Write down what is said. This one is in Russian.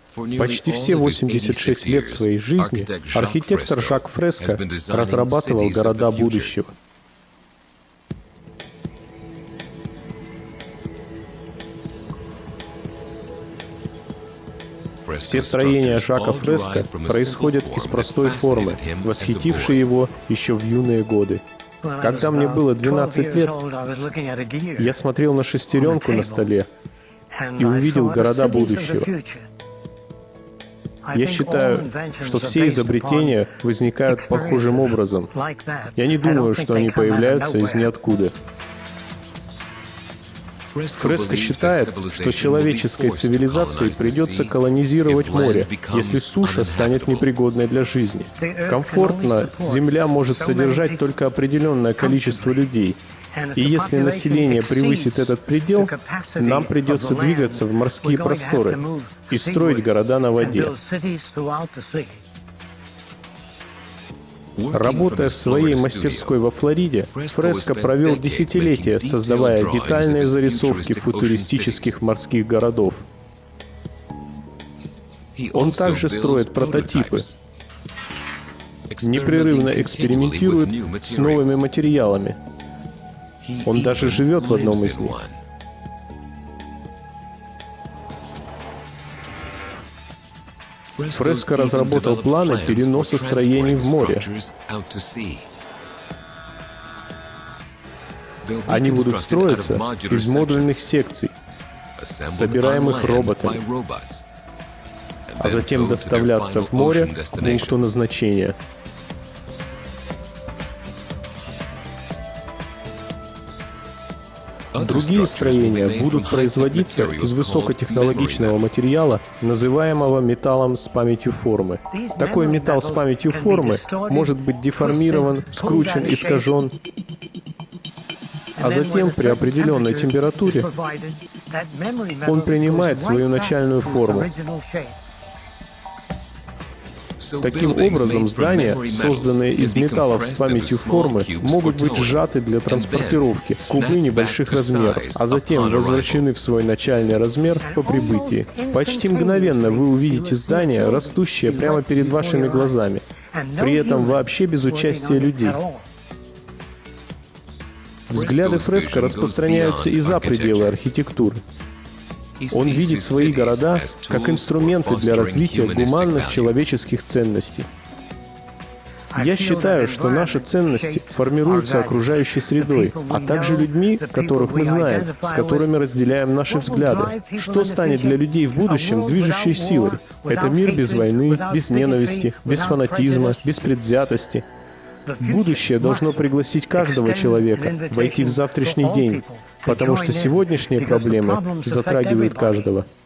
Почти все 86 лет своей жизни архитектор Жак Фреско разрабатывал города будущего. Все строения Жака Фреско происходят из простой формы, восхитившей его еще в юные годы. Когда мне было 12 лет, я смотрел на шестеренку на столе и увидел города будущего. Я считаю, что все изобретения возникают похожим образом. Я не думаю, что они появляются из ниоткуда. Фреско считает, что человеческой цивилизации придется колонизировать море, если суша станет непригодной для жизни. Комфортно Земля может содержать только определенное количество людей. И если население превысит этот предел, нам придется двигаться в морские просторы и строить города на воде. Работая в своей мастерской во Флориде, Фреско провел десятилетия, создавая детальные зарисовки футуристических морских городов. Он также строит прототипы, непрерывно экспериментирует с новыми материалами. Он даже живет в одном из них. Фреско разработал планы переноса строений в море. Они будут строиться из модульных секций, собираемых роботами, а затем доставляться в море к пункту назначения. Другие строения будут производиться из высокотехнологичного материала, называемого металлом с памятью формы. Такой металл с памятью формы может быть деформирован, скручен, искажен, а затем при определенной температуре он принимает свою начальную форму. Таким образом, здания, созданные из металлов с памятью формы, могут быть сжаты для транспортировки в кубы небольших размеров, а затем возвращены в свой начальный размер по прибытии. Почти мгновенно вы увидите здание, растущее прямо перед вашими глазами, при этом вообще без участия людей. Взгляды Фреско распространяются и за пределы архитектуры. Он видит свои города как инструменты для развития гуманных человеческих ценностей. Я считаю, что наши ценности формируются окружающей средой, а также людьми, которых мы знаем, с которыми разделяем наши взгляды. Что станет для людей в будущем движущей силой? Это мир без войны, без ненависти, без фанатизма, без предвзятости. Будущее должно пригласить каждого человека войти в завтрашний день, потому что сегодняшние проблемы затрагивают каждого.